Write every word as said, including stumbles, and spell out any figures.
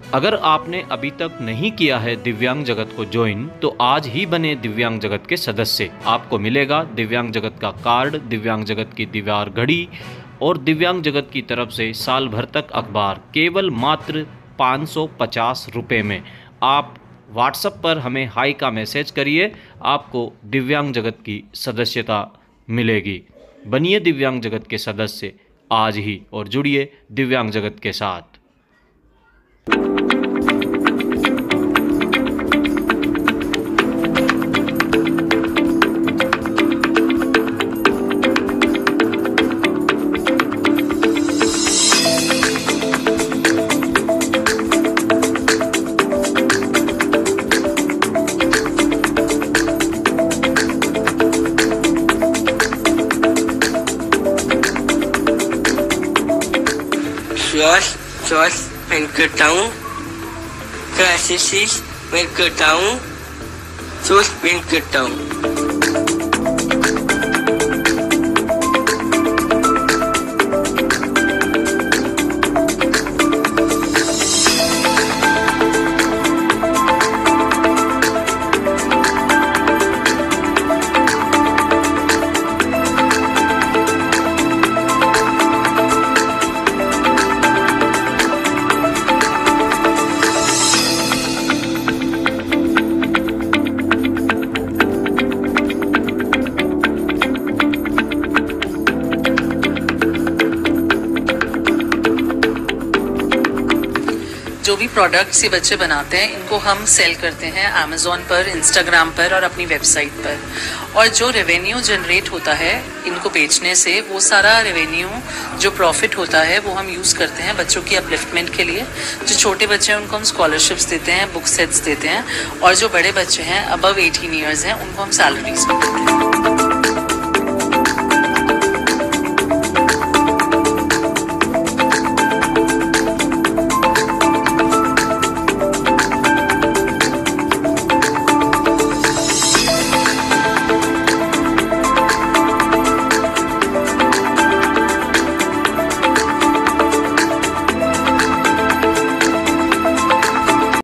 अगर आपने अभी तक नहीं किया है दिव्यांग जगत को ज्वाइन, तो आज ही बने दिव्यांग जगत के सदस्य। आपको मिलेगा दिव्यांग जगत का कार्ड, दिव्यांग जगत की दीवार घड़ी और दिव्यांग जगत की तरफ से साल भर तक अखबार, केवल मात्र पाँच सौ पचास रुपये में। आप व्हाट्सएप पर हमें हाई का मैसेज करिए, आपको दिव्यांग जगत की सदस्यता मिलेगी। बनिए दिव्यांग जगत के सदस्य आज ही और जुड़िए दिव्यांग जगत के साथ। Jos, Jos, Venkataun, Krasisis, Venkataun, Jos, Venkataun. जो भी प्रोडक्ट्स ये बच्चे बनाते हैं इनको हम सेल करते हैं अमेज़ॉन पर, इंस्टाग्राम पर और अपनी वेबसाइट पर। और जो रेवेन्यू जनरेट होता है इनको बेचने से, वो सारा रेवेन्यू जो प्रॉफिट होता है वो हम यूज़ करते हैं बच्चों की अपलिफ्टमेंट के लिए। जो छोटे बच्चे हैं उनको हम स्कॉलरशिप्स देते हैं, बुक सेट्स देते हैं, और जो बड़े बच्चे हैं अबव एटीन ईयर्स हैं उनको हम सैलरीज देते हैं।